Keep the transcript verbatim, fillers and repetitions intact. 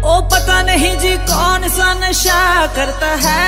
ओ पता नहीं जी कौन सा नशा करता है,